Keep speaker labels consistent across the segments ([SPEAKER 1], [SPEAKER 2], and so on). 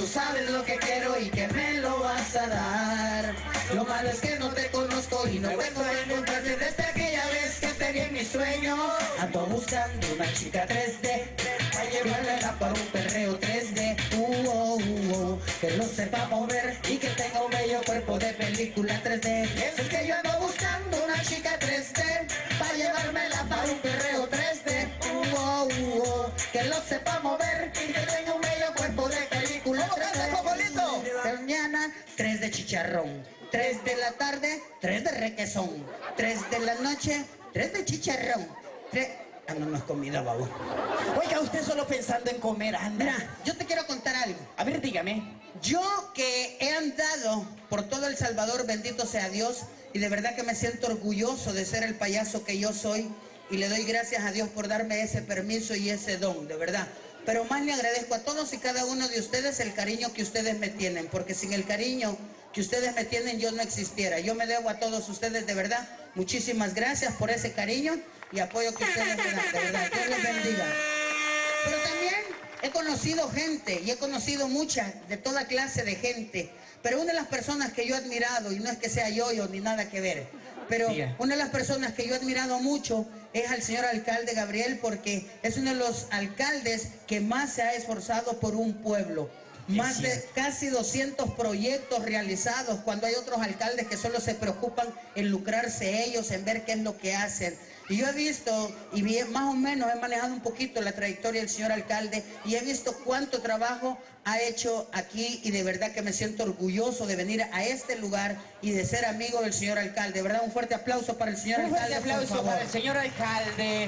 [SPEAKER 1] tú sabes lo que quiero y que me lo vas a dar. Lo malo es que no te conozco y no vengo a encontrarte desde aquella vez que te vi en mis sueños. Ando buscando una chica 3D para llevarla para un perreo 3D. Que lo sepa mover y que tenga un bello cuerpo de película 3D. Es que yo ando buscando una chica 3D para llevármela para un perreo 3D. Que lo sepa mover y que tenga un bello cuerpo de película 3D. Mañana 3 de chicharrón, 3 de la tarde, 3 de requesón, 3 de la noche, 3 de chicharrón, 3... Ah, no es comida, babo.
[SPEAKER 2] Oiga, usted solo pensando en comer, anda.
[SPEAKER 1] Mira, yo te quiero contar algo.
[SPEAKER 2] A ver, dígame.
[SPEAKER 1] Yo que he andado por todo El Salvador, bendito sea Dios, y de verdad que me siento orgulloso de ser el payaso que yo soy, y le doy gracias a Dios por darme ese permiso y ese don, de verdad. Pero más le agradezco a todos y cada uno de ustedes el cariño que ustedes me tienen, porque sin el cariño que ustedes me tienen yo no existiera. Yo me debo a todos ustedes, de verdad. Muchísimas gracias por ese cariño y apoyo que ustedes me dan, de verdad. Dios les bendiga. Pero también he conocido gente y he conocido mucha, de toda clase de gente. Pero una de las personas que yo he admirado, y no es que sea yo ni nada que ver, pero una de las personas que yo he admirado mucho es al señor alcalde Gabriel, porque es uno de los alcaldes que más se ha esforzado por un pueblo. Más de casi 200 proyectos realizados, cuando hay otros alcaldes que solo se preocupan en lucrarse ellos, en ver qué es lo que hacen. Y yo he visto, y más o menos he manejado un poquito la trayectoria del señor alcalde, y he visto cuánto trabajo ha hecho aquí, y de verdad que me siento orgulloso de venir a este lugar y de ser amigo del señor alcalde. De verdad, un fuerte aplauso para el señor alcalde.
[SPEAKER 2] Un fuerte aplauso para el señor alcalde.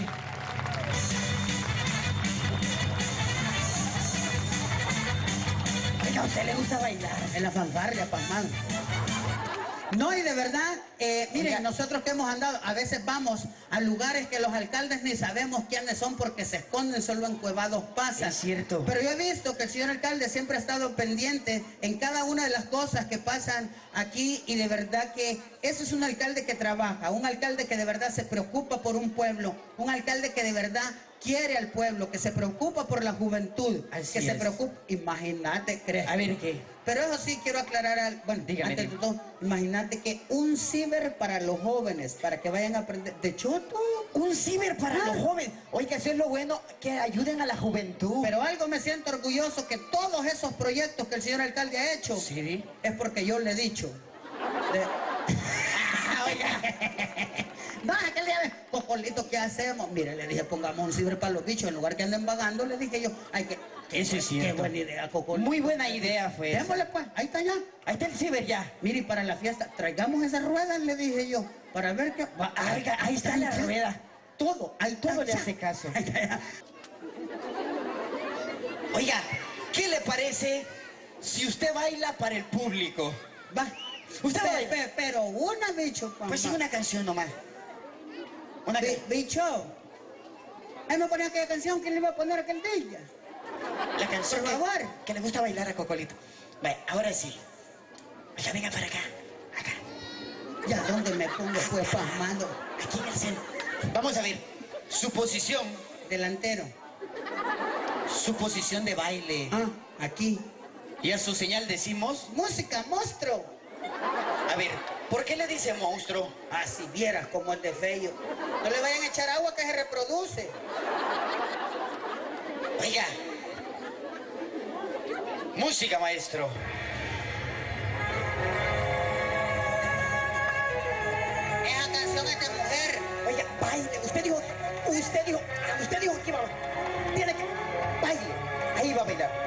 [SPEAKER 1] ¿A usted le gusta bailar? En la fanfarria, pasmado. No, y de verdad, miren, nosotros que hemos andado, a veces vamos a lugares que los alcaldes ni sabemos quiénes son porque se esconden, solo encuevados pasan.
[SPEAKER 2] Es cierto.
[SPEAKER 1] Pero yo he visto que el señor alcalde siempre ha estado pendiente en cada una de las cosas que pasan aquí, y de verdad que ese es un alcalde que trabaja, un alcalde que de verdad se preocupa por un pueblo, un alcalde que de verdad quiere al pueblo, que se preocupa por la juventud,
[SPEAKER 2] Así
[SPEAKER 1] que se preocupa, imagínate, ¿crees?
[SPEAKER 2] A ver, ¿qué?
[SPEAKER 1] Pero eso sí quiero aclarar, bueno,
[SPEAKER 2] dígame,
[SPEAKER 1] antes de todo, imagínate que un ciber para los jóvenes, para que vayan a aprender, de choto.
[SPEAKER 2] Un ciber para los jóvenes. Oiga, eso es lo bueno, que ayuden a la juventud.
[SPEAKER 1] Pero algo me siento orgulloso, que todos esos proyectos que el señor alcalde ha hecho, es porque yo le he dicho. Oiga. No, aquel día, Cocolito, ¿qué hacemos? Mire, le dije, pongamos un ciber para los bichos, en lugar que anden vagando, le dije yo, hay que...
[SPEAKER 2] Eso es cierto.
[SPEAKER 1] Qué buena idea, Cocolito.
[SPEAKER 2] Muy buena idea fue.
[SPEAKER 1] Démosle pues, ahí está ya.
[SPEAKER 2] Ahí está el ciber ya.
[SPEAKER 1] Mire, y para la fiesta, traigamos esas ruedas, le dije yo, para ver qué...
[SPEAKER 2] Oiga, ahí está la rueda.
[SPEAKER 1] Todo, ahí
[SPEAKER 2] todo le hace caso. Oiga, ¿qué le parece si usted baila para el público?
[SPEAKER 1] Va.
[SPEAKER 2] Usted baila.
[SPEAKER 1] Pero una, bicho.
[SPEAKER 2] Pues sí, una canción nomás. Una
[SPEAKER 1] bicho. Ahí me ponía aquella canción, ¿quién le iba a poner aquel día?
[SPEAKER 2] La canción
[SPEAKER 1] por favor.
[SPEAKER 2] Que le gusta bailar a Cocolito. Vale, ahora sí. Oiga, venga para acá. Acá.
[SPEAKER 1] ¿Ya dónde me pongo pues, pasmando?
[SPEAKER 2] Aquí en el centro. Vamos a ver. Su posición.
[SPEAKER 1] Delantero.
[SPEAKER 2] Su posición de baile.
[SPEAKER 1] Ah, aquí.
[SPEAKER 2] Y a su señal decimos...
[SPEAKER 1] ¡Música, monstruo!
[SPEAKER 2] A ver, ¿por qué le dice monstruo?
[SPEAKER 1] Ah, si vieras cómo es de feo. No le vayan a echar agua que se reproduce.
[SPEAKER 2] Oiga. Música, maestro.
[SPEAKER 1] Esa canción es de mujer.
[SPEAKER 2] Oiga, baile. Usted dijo que iba a bailar. Tiene que... Baile. Ahí va a bailar.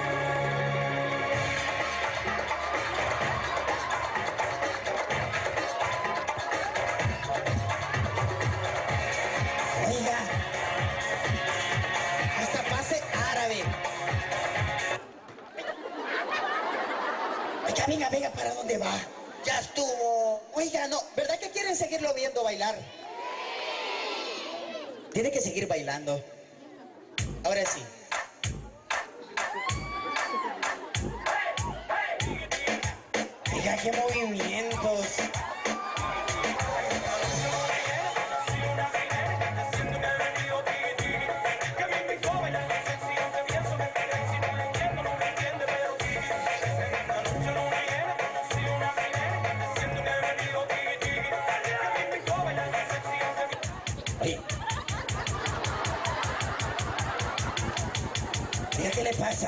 [SPEAKER 2] Oiga. Hasta pase árabe. Oiga, venga, ¿para dónde va?
[SPEAKER 1] Ya estuvo.
[SPEAKER 2] Oiga, no, ¿verdad que quieren seguirlo viendo bailar? Tiene que seguir bailando. Ahora sí. Oiga, qué movimientos. ¿Usted qué le pasa?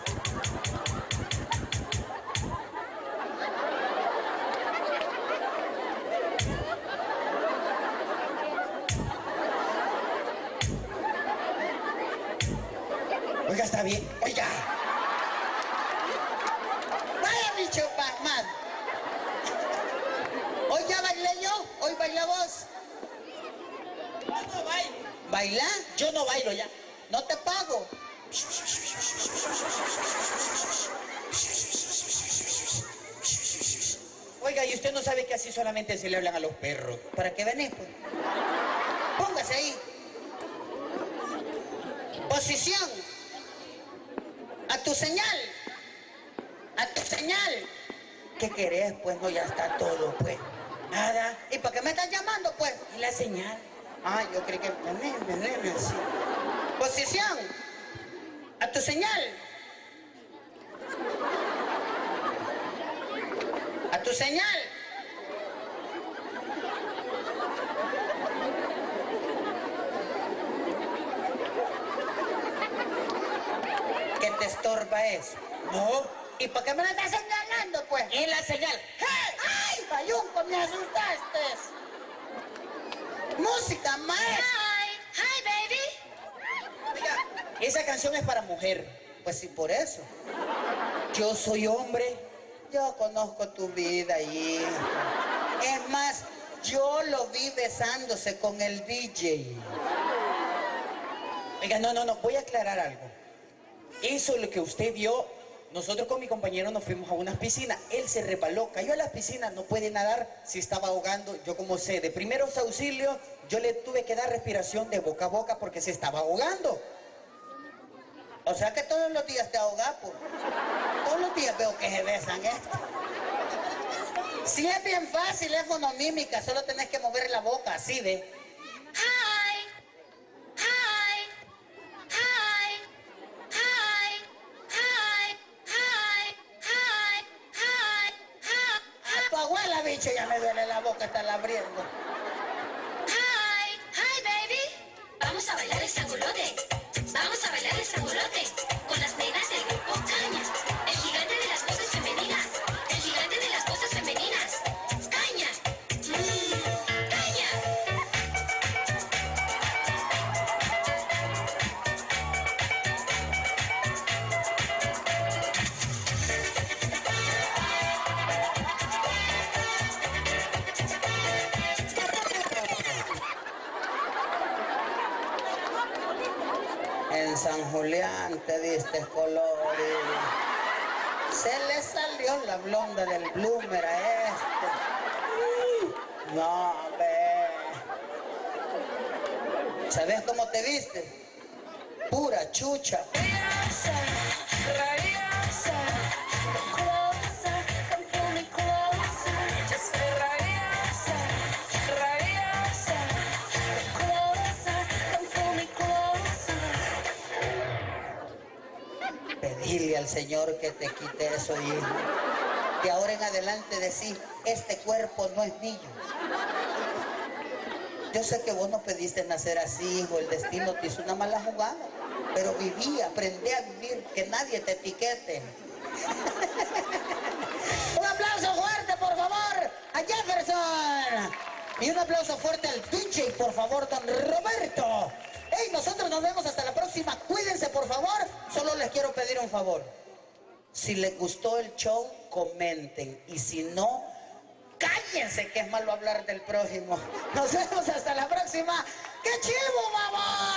[SPEAKER 2] Oiga, está bien. Oiga.
[SPEAKER 1] Vaya, bicho, man. Hoy ya bailé yo, hoy baila vos.
[SPEAKER 2] Yo no bailo.
[SPEAKER 1] ¿Baila?
[SPEAKER 2] Yo no bailo ya.
[SPEAKER 1] No te pago.
[SPEAKER 2] Oiga, ¿y usted no sabe que así solamente se le hablan a los perros?
[SPEAKER 1] ¿Para qué venís, pues? Póngase ahí. Posición. A tu señal. A tu señal. ¿Qué querés? Pues no, ya está todo, pues.
[SPEAKER 2] Nada.
[SPEAKER 1] ¿Y para qué me estás llamando, pues?
[SPEAKER 2] ¿Y la señal?
[SPEAKER 1] Ah, yo creí que... Sí. Posición. A tu señal. A tu señal. ¿Qué te estorba eso?
[SPEAKER 2] No.
[SPEAKER 1] ¿Y por qué me la estás señalando, pues?
[SPEAKER 2] ¿Y la señal?
[SPEAKER 1] ¡Hey! ¡Ay, bayunco, me asustaste! Música, maestra.
[SPEAKER 3] Hi, baby.
[SPEAKER 2] Oiga, esa canción es para mujer.
[SPEAKER 1] Pues sí, por eso.
[SPEAKER 2] Yo soy hombre.
[SPEAKER 1] Yo conozco tu vida, hijo. Es más, yo lo vi besándose con el DJ.
[SPEAKER 2] Oiga, no, voy a aclarar algo. Eso es lo que usted vio. Nosotros con mi compañero nos fuimos a unas piscinas. Él se resbaló, cayó a las piscinas, no puede nadar, se estaba ahogando. Yo como sé de primeros auxilios, yo le tuve que dar respiración de boca a boca porque se estaba ahogando.
[SPEAKER 1] O sea que todos los días te ahogas, pues. Todos los días veo que se besan esto. Sí, es bien fácil, es fonomímica, solo tenés que mover la boca, así, ¿ve?
[SPEAKER 3] Hi. Hi. Hi. Hi. Hi. Hi. Hi. Hi.
[SPEAKER 1] A tu abuela, bicho, ya me duele la boca, está abriendo.
[SPEAKER 3] Hi. Hi, baby. Vamos a bailar el sangolote. Vamos a bailar el sangolote con las nenas del grupo Caña. El gigante de las voces femeninas. El gigante de las voces femeninas. Caña. Caña.
[SPEAKER 1] En San Julián te diste color y se le salió la blonda del bloomer a este. No, ve. ¿Sabes cómo te viste? Pura chucha. Pedirle al Señor que te quite eso, hijo. Que ahora en adelante decir, este cuerpo no es mío. Yo sé que vos no pediste nacer así, hijo, el destino te hizo una mala jugada. Pero viví, aprendí a vivir, que nadie te etiquete. Un aplauso fuerte, por favor, a Jefferson. Y un aplauso fuerte al DJ, por favor, don Roberto. Hey, nosotros nos vemos hasta la próxima. Cuídense, por favor. Solo les quiero pedir un favor. Si les gustó el show, comenten. Y si no, cállense, que es malo hablar del prójimo. Nos vemos hasta la próxima. ¡Qué chivo, mamá!